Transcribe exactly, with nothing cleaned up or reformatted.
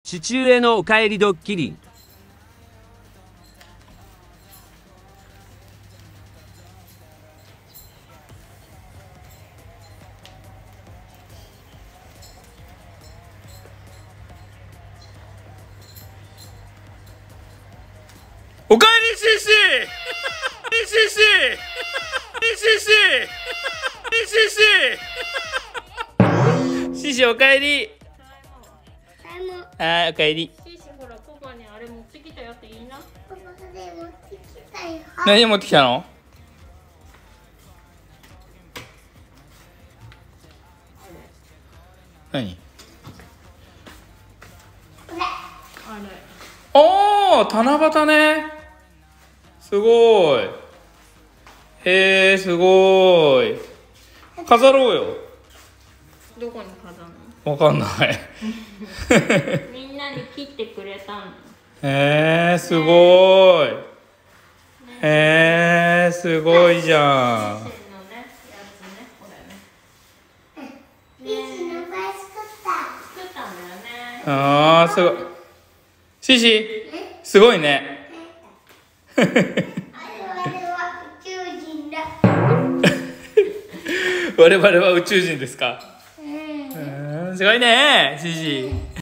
父上のおかえりドッキリ。 おかえりシシシシシシシシシシシおかえり。はい、おかえり。 シシほら、パパにあれ持ってきたよっていいな。パパそれ持ってきたよ。 何持ってきたの？何？ あれ。 おー、七夕ね。すごい。へえ、すごい。飾ろうよ。 どこに飾るの？ わかんない。 みんなに切ってくれたの。 へえ、すごい。へえ、すごいじゃん。 シシのね、やつね、これね。 シシの場合作った。 作ったんだよね。 あー、すごい。シシ、すごいね。 あれは宇宙人だ。 我々は宇宙人ですか？ うん。 うん、すごいね、シシ。